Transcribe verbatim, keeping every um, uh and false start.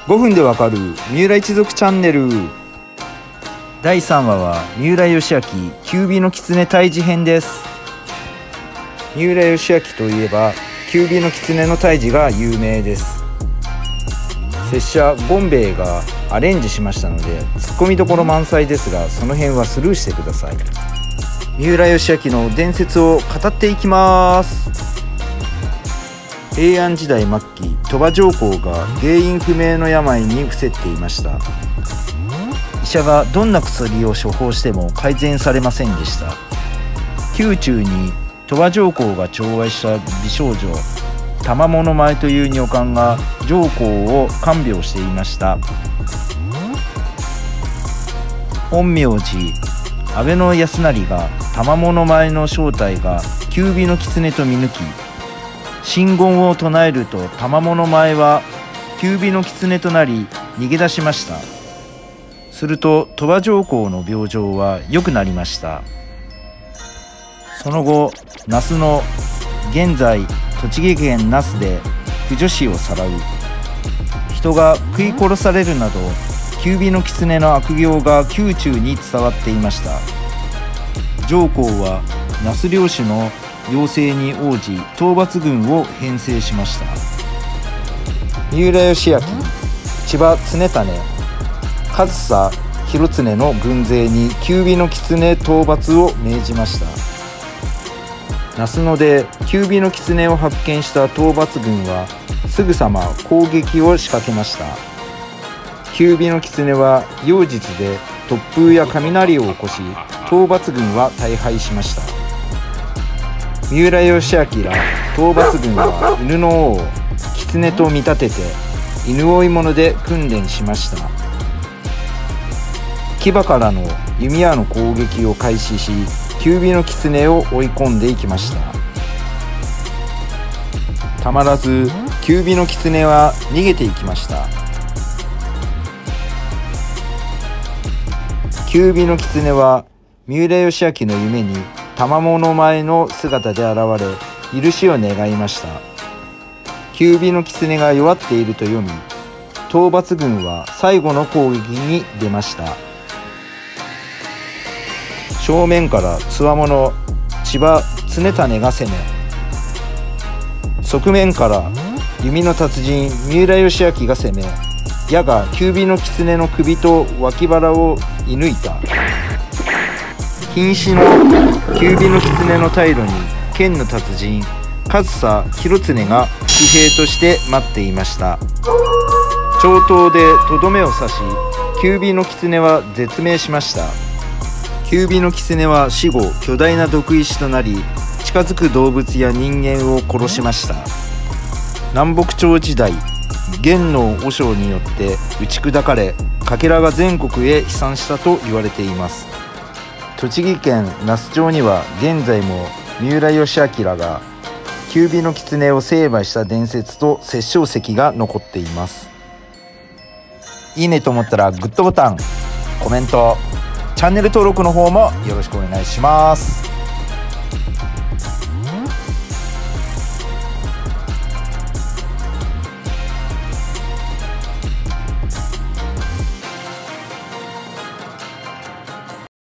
ごふんでわかる三浦一族チャンネル。だいさんわは三浦義明キュービの狐退治編です。三浦義明といえばキュービの狐の退治が有名です。拙者ゴンベイがアレンジしましたのでツッコミどころ満載ですが、その辺はスルーしてください。三浦義明の伝説を語っていきます。平安時代末期、鳥羽上皇が原因不明の病に伏せっていました。医者がどんな薬を処方しても改善されませんでした。宮中に鳥羽上皇が寵愛した美少女玉物前という女官が上皇を看病していました。陰陽師安倍の康成が玉物前の正体がキュービの狐と見抜き、神言を唱えると玉物前はキュービの狐となり逃げ出しました。すると鳥羽上皇の病状は良くなりました。その後、那須の現在栃木県那須で婦女子をさらう、人が食い殺されるなどキュービの狐の悪行が宮中に伝わっていました。上皇は那須領主の要請に応じ討伐軍を編成しました。三浦義明、千葉常胤、上総広常の軍勢にキュービの狐討伐を命じました。那須野でキュービの狐を発見した討伐軍はすぐさま攻撃を仕掛けました。キュービの狐は妖術で突風や雷を起こし、討伐軍は大敗しました。三浦義明ら討伐軍は犬の王を狐と見立てて犬追い物で訓練しました。牙からの弓矢の攻撃を開始し、キュービの狐を追い込んでいきました。たまらずキュービの狐は逃げていきました。キュービの狐は三浦義明の夢に玉物前の姿で現れ許しを願いました。キュービの狐が弱っていると読み、討伐軍は最後の攻撃に出ました。正面からつわもの千葉常胤が攻め、側面から弓の達人三浦義明が攻め、矢がキュービの狐の首と脇腹を射抜いた。瀕死のキュービの狐の退路に剣の達人上総広常が伏兵として待っていました。長刀でとどめを刺し、キュービの狐は絶命しました。キュービの狐は死後巨大な毒石となり、近づく動物や人間を殺しました。南北朝時代、元の和尚によって打ち砕かれ、かけらが全国へ飛散したと言われています。栃木県那須町には現在も三浦義明がキュービの狐を成敗した伝説と殺生石が残っています。いいねと思ったらグッドボタン、コメント、チャンネル登録の方もよろしくお願いします。